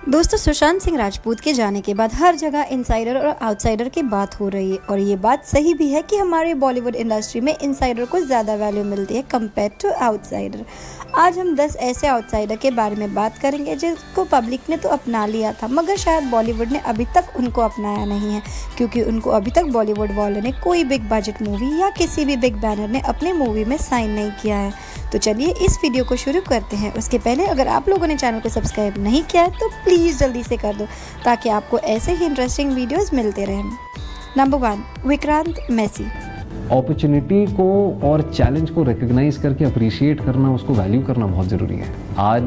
दोस्तों, सुशांत सिंह राजपूत के जाने के बाद हर जगह इनसाइडर और आउटसाइडर की बात हो रही है और ये बात सही भी है कि हमारे बॉलीवुड इंडस्ट्री में इनसाइडर को ज़्यादा वैल्यू मिलती है कंपेयर टू आउटसाइडर। आज हम 10 ऐसे आउटसाइडर के बारे में बात करेंगे जिसको पब्लिक ने तो अपना लिया था, मगर शायद बॉलीवुड ने अभी तक उनको अपनाया नहीं है, क्योंकि उनको अभी तक बॉलीवुड वालों ने कोई बिग बजट मूवी या किसी भी बिग बैनर ने अपनी मूवी में साइन नहीं किया है। तो चलिए इस वीडियो को शुरू करते हैं। उसके पहले अगर आप लोगों ने चैनल को सब्सक्राइब नहीं किया है तो प्लीज़ जल्दी से कर दो, ताकि आपको ऐसे ही इंटरेस्टिंग वीडियोस मिलते रहें। नंबर 1, विक्रांत मैसी। अपॉर्चुनिटी को और चैलेंज को रिकग्नाइज करके अप्रिशिएट करना, उसको वैल्यू करना बहुत ज़रूरी है।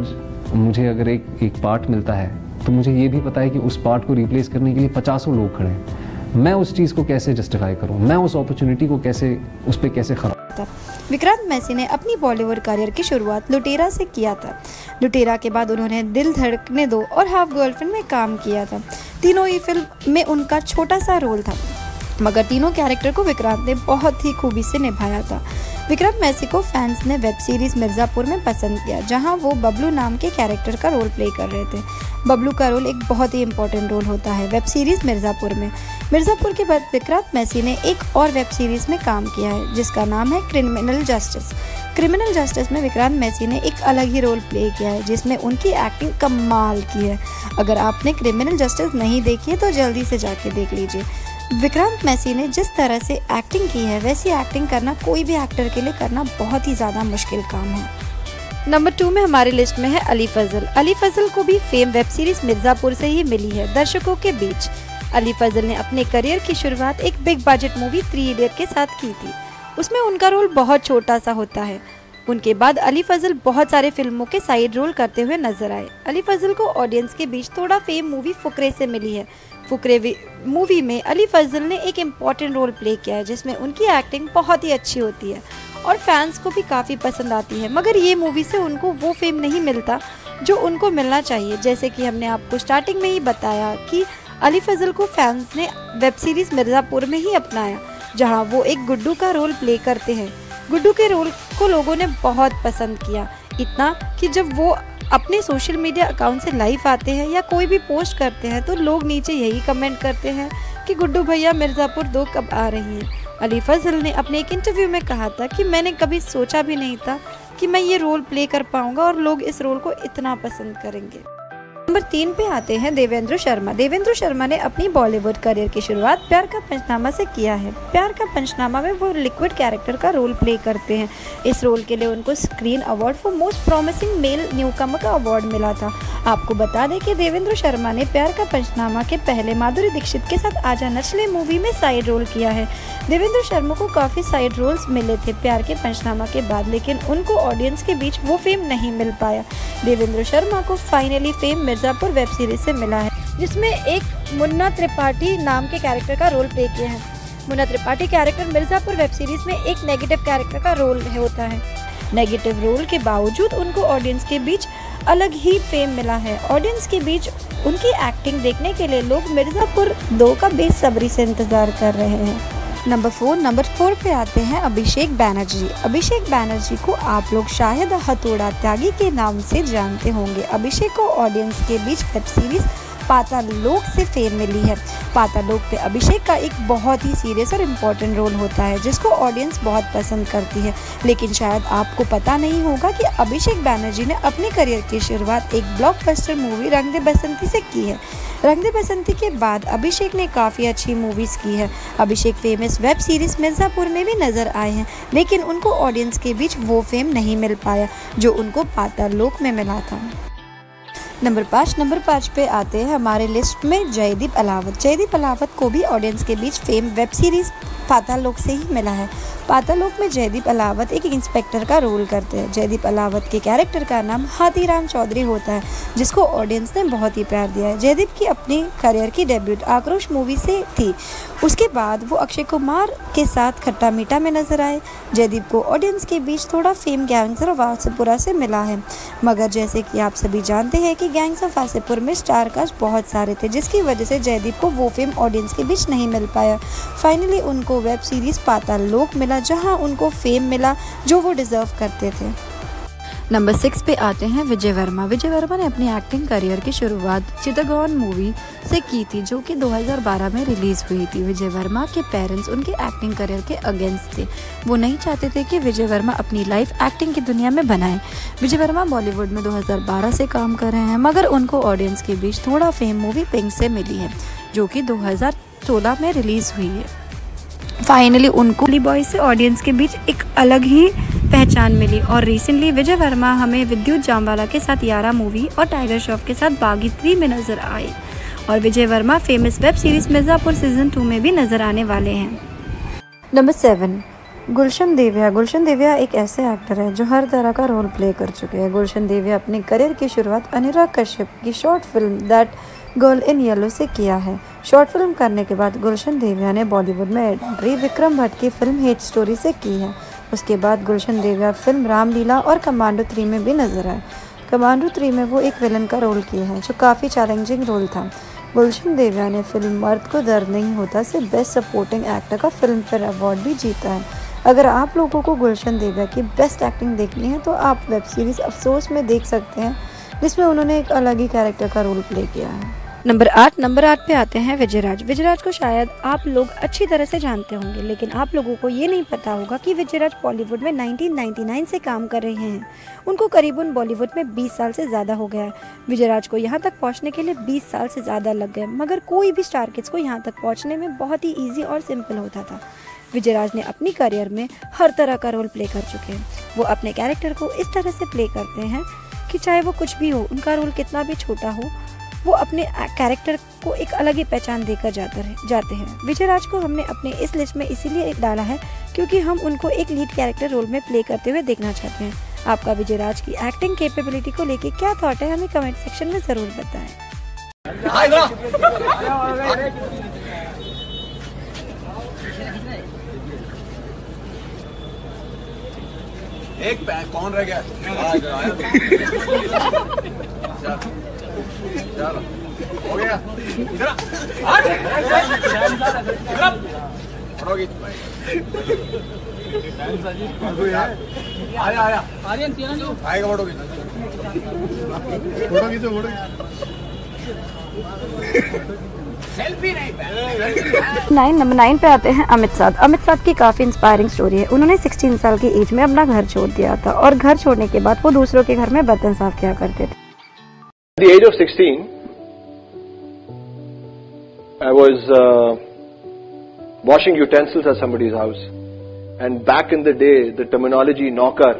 आज मुझे अगर एक पार्ट मिलता है तो मुझे ये भी पता है कि उस पार्ट को रिप्लेस करने के लिए 50 लोग खड़े हैं। मैं उस चीज़ को कैसे जस्टिफाई करूँ, मैं उस अपॉर्चुनिटी को उस पर कैसे खड़ा। विक्रांत मैसी ने अपनी बॉलीवुड करियर की शुरुआत लुटेरा से किया था। लुटेरा के बाद उन्होंने दिल धड़कने दो और हाफ गर्लफ्रेंड में काम किया था। तीनों ही फिल्म में उनका छोटा सा रोल था, मगर तीनों कैरेक्टर को विक्रांत ने बहुत ही खूबी से निभाया था। विक्रांत मैसी को फैंस ने वेब सीरीज मिर्ज़ापुर में पसंद किया, जहां वो बबलू नाम के कैरेक्टर का रोल प्ले कर रहे थे। बबलू का रोल एक बहुत ही इंपॉर्टेंट रोल होता है वेब सीरीज मिर्ज़ापुर में। मिर्ज़ापुर के बाद विक्रांत मैसी ने एक और वेब सीरीज में काम किया है, जिसका नाम है क्रिमिनल जस्टिस। क्रिमिनल जस्टिस में विक्रांत मैसी ने एक अलग ही रोल प्ले किया है, जिसमें उनकी एक्टिंग कमाल की है। अगर आपने क्रिमिनल जस्टिस नहीं देखी है तो जल्दी से जाके देख लीजिए। विक्रांत मैसी ने जिस तरह से एक्टिंग की है, वैसी एक्टिंग करना कोई भी एक्टर के लिए करना बहुत ही ज़्यादा मुश्किल काम है। नंबर 2 में हमारी लिस्ट में है अली फजल। अली फजल को भी फेम वेब सीरीज मिर्ज़ापुर से ही मिली है दर्शकों के बीच। अली फजल ने अपने करियर की शुरुआत एक बिग बजट मूवी 3 इडियट के साथ की थी। उसमें उनका रोल बहुत छोटा सा होता है। उनके बाद अली फजल बहुत सारे फिल्मों के साइड रोल करते हुए नजर आए। अली फजल को ऑडियंस के बीच थोड़ा फेम मूवी फुकरे से मिली है। फुकरे मूवी में अली फजल ने एक इम्पॉर्टेंट रोल प्ले किया है, जिसमें उनकी एक्टिंग बहुत ही अच्छी होती है और फैंस को भी काफ़ी पसंद आती है। मगर ये मूवी से उनको वो फेम नहीं मिलता जो उनको मिलना चाहिए। जैसे कि हमने आपको स्टार्टिंग में ही बताया कि अली फजल को फैंस ने वेब सीरीज मिर्ज़ापुर में ही अपनाया, जहां वो एक गुड्डू का रोल प्ले करते हैं। गुड्डू के रोल को लोगों ने बहुत पसंद किया, इतना कि जब वो अपने सोशल मीडिया अकाउंट से लाइव आते हैं या कोई भी पोस्ट करते हैं तो लोग नीचे यही कमेंट करते हैं कि गुड्डू भैया मिर्ज़ापुर 2 कब आ रही हैं। अली फजल ने अपने एक इंटरव्यू में कहा था कि मैंने कभी सोचा भी नहीं था कि मैं ये रोल प्ले कर पाऊंगा और लोग इस रोल को इतना पसंद करेंगे। नंबर 3 पे आते हैं देवेंद्र शर्मा। देवेंद्र शर्मा ने अपनी बॉलीवुड करियर की शुरुआत प्यार का पंचनामा से किया है। प्यार का पंचनामा में वो लिक्विड कैरेक्टर का रोल प्ले करते हैं। इस रोल के लिए उनको screen award for most promising male newcomer का अवार्ड मिला था। आपको बता दें कि देवेंद्र शर्मा ने प्यार का पंचनामा के पहले माधुरी दीक्षित के साथ आजा नचले मूवी में साइड रोल किया है। देवेंद्र शर्मा को काफ़ी साइड रोल्स मिले थे प्यार के पंचनामा के बाद, लेकिन उनको ऑडियंस के बीच वो फेम नहीं मिल पाया। देवेंद्र शर्मा को finally fame Mirzapur web series से मिला है, जिसमें एक मुन्ना त्रिपाठी नाम के कैरेक्टर का रोल प्ले किया है। Munna Tripathi character Mirzapur web series में एक नेगेटिव कैरेक्टर का रोल होता है। नेगेटिव रोल के बावजूद उनको ऑडियंस के बीच अलग ही फेम मिला है। ऑडियंस के बीच उनकी एक्टिंग देखने के लिए लोग मिर्ज़ापुर 2 का बेसब्री से इंतजार कर रहे हैं। नंबर 4 पे आते हैं अभिषेक बैनर्जी। अभिषेक बैनर्जी को आप लोग शायद हथौड़ा त्यागी के नाम से जानते होंगे। अभिषेक को ऑडियंस के बीच वेब सीरीज पाताल लोक से फेम मिली है। पाताल लोक पे अभिषेक का एक बहुत ही सीरियस और इम्पोर्टेंट रोल होता है, जिसको ऑडियंस बहुत पसंद करती है। लेकिन शायद आपको पता नहीं होगा कि अभिषेक बैनर्जी ने अपने करियर की शुरुआत एक ब्लॉकबस्टर मूवी रंग दे बसंती से की है। रंग दे बसंती के बाद अभिषेक ने काफ़ी अच्छी मूवीज़ की है। Abhishek famous web series Mirzapur में भी नज़र आए हैं, लेकिन उनको ऑडियंस के बीच वो फेम नहीं मिल पाया जो उनको पाताल लोक में मिला था। नंबर 5 पे आते हैं हमारे लिस्ट में जयदीप अलावत। जयदीप अलावत को भी ऑडियंस के बीच fame web series Paatal Lok से ही मिला है। पाताल लोक में जयदीप अलावत एक इंस्पेक्टर का रोल करते हैं। जयदीप अलावत के कैरेक्टर का नाम हाथीराम चौधरी होता है, जिसको ऑडियंस ने बहुत ही प्यार दिया है। जयदीप की अपनी करियर की डेब्यूट आक्रोश मूवी से थी। उसके बाद वो अक्षय कुमार के साथ खट्टा मीठा में नजर आए। जयदीप को ऑडियंस के बीच थोड़ा फेम गैंग्स ऑफ वासेपुरा से मिला है, मगर जैसे कि आप सभी जानते हैं कि गैंग्स ऑफ वासेपुर में स्टार कास्ट बहुत सारे थे, जिसकी वजह से जयदीप को वो फेम ऑडियंस के बीच नहीं मिल पाया। फाइनली उनको वेब सीरीज पाताल लोक मिला, जहां उनको फेम मिला जो वो डिजर्व करते थे। नंबर 6 पे आते हैं विजय वर्मा। विजय वर्मा ने अपनी एक्टिंग करियर की शुरुआत चिटागोंग मूवी से की थी, जो कि 2012 में रिलीज हुई थी। विजय वर्मा के पेरेंट्स उनके एक्टिंग करियर के अगेंस्ट थे। वो नहीं चाहते थे कि विजय वर्मा अपनी लाइफ एक्टिंग की दुनिया में बनाए। विजय वर्मा बॉलीवुड में 2012 से काम कर रहे हैं, मगर उनको ऑडियंस के बीच थोड़ा फेम मूवी पिंक से मिली है, जो कि 2016 में रिलीज हुई है। फाइनली उनको ली बॉय से ऑडियंस के बीच एक अलग ही पहचान मिली और रिसेंटली विजय वर्मा हमें विद्युत जामवाला के साथ यारा मूवी और टाइगर श्रॉफ के साथ बागी 3 में नजर आए और Vijay Varma famous web series Mirzapur season 2 में भी नजर आने वाले हैं। नंबर 7, गुलशन देविया। गुलशन देविया एक ऐसे एक्टर है जो हर तरह का रोल प्ले कर चुके हैं। गुलशन देविया अपने करियर की शुरुआत अनुराग कश्यप की short film that girl in yellow से किया है। शॉर्ट फिल्म करने के बाद गुलशन देविया ने बॉलीवुड में एंट्री विक्रम भट्ट की फिल्म हेट स्टोरी से की है। उसके बाद गुलशन देविया फिल्म रामलीला और कमांडो 3 में भी नजर आए। कमांडो 3 में वो एक विलन का रोल किया है, जो काफ़ी चैलेंजिंग रोल था। गुलशन देविया ने फिल्म मर्द को दर्द नहीं होता से बेस्ट सपोर्टिंग एक्टर का फिल्म फेयर अवार्ड भी जीता है। अगर आप लोगों को गुलशन देविया की बेस्ट एक्टिंग देखनी है तो आप वेब सीरीज अफसोस में देख सकते हैं, जिसमें उन्होंने एक अलग ही कैरेक्टर का रोल प्ले किया है। नंबर 8 पे आते हैं विजयराज। विजयराज को शायद आप लोग अच्छी तरह से जानते होंगे, लेकिन आप लोगों को ये नहीं पता होगा कि विजयराज बॉलीवुड में 1999 से काम कर रहे हैं। उनको करीबन बॉलीवुड में 20 साल से ज़्यादा हो गया है। विजयराज को यहाँ तक पहुँचने के लिए 20 साल से ज़्यादा लग गए, मगर कोई भी स्टार किड्स को यहाँ तक पहुँचने में बहुत ही ईजी और सिंपल होता था। विजयराज ने अपनी करियर में हर तरह का रोल प्ले कर चुके हैं। वो अपने कैरेक्टर को इस तरह से प्ले करते हैं कि चाहे वो कुछ भी हो, उनका रोल कितना भी छोटा हो, वो अपने कैरेक्टर को एक अलग ही पहचान देकर जाते हैं। विजयराज को हमने अपने इस लिस्ट में इसीलिए डाला है क्योंकि हम उनको एक लीड कैरेक्टर रोल में प्ले करते हुए देखना चाहते हैं। आपका विजयराज की एक्टिंग कैपेबिलिटी को लेके क्या थॉट है, हमें कमेंट सेक्शन में ज़रूर बताएं। एक कौन रह गया? चलो हो गया। आया आएगा फोटो खींचो नंबर 9 पे आते हैं अमित साध। अमित साध की काफ़ी इंस्पायरिंग स्टोरी है। उन्होंने 16 साल की एज में अपना घर छोड़ दिया था और घर छोड़ने के बाद वो दूसरों के घर में बर्तन साफ किया करते थे। At the age of 16, I was washing utensils at somebody's house, and back in the day, the terminology नौकर,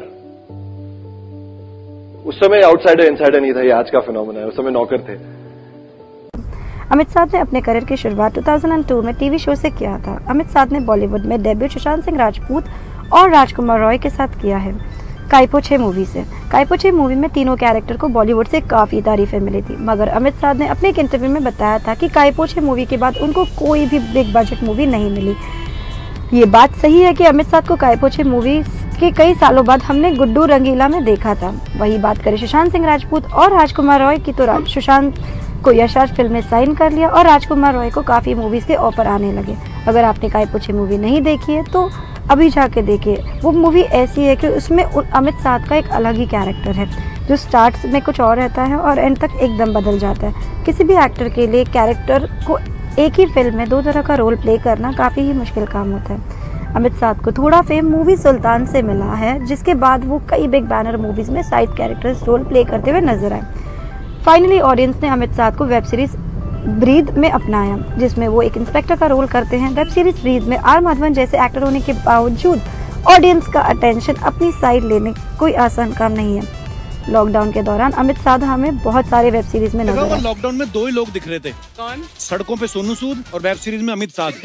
उस समय आउटसाइडर इनसाइडर नहीं था, ये आज का फिनोमेना है। उस समय नौकर थे। अमित साध ने अपने करियर की शुरुआत 2002 में टीवी शो से किया था। अमित साध ने बॉलीवुड में डेब्यू सुशांत सिंह राजपूत और राजकुमार रॉय के साथ किया है काइपो 6 मूवी से। काइपो 6 मूवी में तीनों कैरेक्टर को बॉलीवुड से काफ़ी तारीफें मिली थी, मगर अमित साध ने अपने एक इंटरव्यू में बताया था कि काइपो 6 मूवी के बाद उनको कोई भी बिग बजट मूवी नहीं मिली। ये बात सही है कि अमित साध को काइपो 6 मूवी के कई सालों बाद हमने गुड्डू रंगीला में देखा था। वही बात करें सुशांत सिंह राजपूत और राजकुमार रॉय की, तो सुशांत को यशराज फिल्म में साइन कर लिया और राजकुमार रॉय को काफ़ी मूवीज़ के ऑफर आने लगे। अगर आपने काइपो 6 मूवी नहीं देखी है तो अभी जाके देखिए। वो मूवी ऐसी है कि उसमें अमित साध का एक अलग ही कैरेक्टर है, जो स्टार्ट में कुछ और रहता है और एंड तक एकदम बदल जाता है। किसी भी एक्टर के लिए कैरेक्टर को एक ही फिल्म में 2 तरह का रोल प्ले करना काफ़ी ही मुश्किल काम होता है। अमित साध को थोड़ा फेम मूवी सुल्तान से मिला है, जिसके बाद वो कई बिग बैनर मूवीज़ में साइड कैरेक्टर्स रोल प्ले करते हुए नजर आए। फाइनली ऑडियंस ने अमित साध को वेब सीरीज ब्रीद में अपनाया, जिसमें वो एक इंस्पेक्टर का रोल करते हैं। वेब सीरीज ब्रीद में आर माधवन जैसे एक्टर होने के बावजूद ऑडियंस का अटेंशन अपनी साइड लेने कोई आसान काम नहीं है। लॉकडाउन के दौरान अमित साध हमें बहुत सारे वेब सीरीज में नजर आए। लॉकडाउन में 2 ही लोग दिख रहे थे। कौन? सड़कों पे सोनू सूद और वेब सीरीज में अमित साध।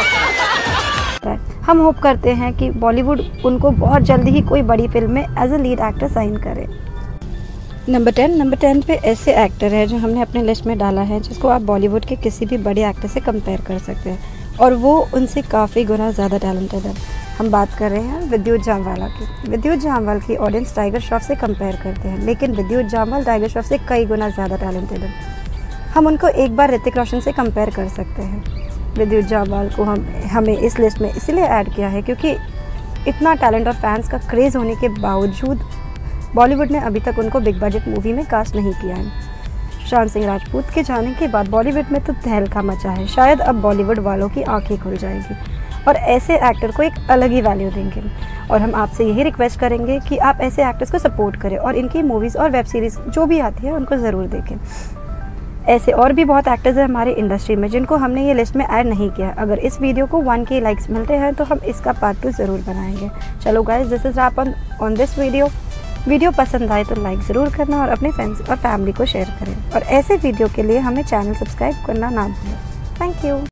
हम होप करते हैं कि बॉलीवुड उनको बहुत जल्दी ही कोई बड़ी फिल्म में as a lead actor sign करे। नंबर 10 पे ऐसे एक्टर है जो हमने अपने लिस्ट में डाला है, जिसको आप बॉलीवुड के किसी भी बड़े एक्टर से कंपेयर कर सकते हैं और वो उनसे काफ़ी गुना ज़्यादा टैलेंटेड है। हम बात कर रहे हैं विद्युत जामवाला की। विद्युत जामवाल की ऑडियंस टाइगर श्रॉफ से कंपेयर करते हैं, लेकिन विद्युत जामवाल टाइगर श्रॉफ से कई गुना ज़्यादा टैलेंटेड है। हम उनको एक बार ऋतिक रोशन से कंपेयर कर सकते हैं। विद्युत जामवाल को हमें इस लिस्ट में इसलिए ऐड किया है क्योंकि इतना टैलेंट और फैंस का क्रेज़ होने के बावजूद बॉलीवुड ने अभी तक उनको बिग बजट मूवी में कास्ट नहीं किया है। सुशांत सिंह राजपूत के जाने के बाद बॉलीवुड में तो तहलका मचा है। शायद अब बॉलीवुड वालों की आंखें खुल जाएंगी और ऐसे एक्टर को एक अलग ही वैल्यू देंगे। और हम आपसे यही रिक्वेस्ट करेंगे कि आप ऐसे एक्टर्स को सपोर्ट करें और इनकी मूवीज़ और वेब सीरीज़ जो भी आती है उनको ज़रूर देखें। ऐसे और भी बहुत एक्टर्स हैं हमारी इंडस्ट्री में जिनको हमने ये लिस्ट में ऐड नहीं किया। अगर इस वीडियो को 1K लाइक्स मिलते हैं तो हम इसका पार्ट 2 ज़रूर बनाएंगे। चलो guys, this is wrap on this video पसंद आए तो लाइक ज़रूर करना और अपने फ्रेंड्स और फैमिली को शेयर करें। और ऐसे वीडियो के लिए हमें चैनल सब्सक्राइब करना ना भूलें। Thank you.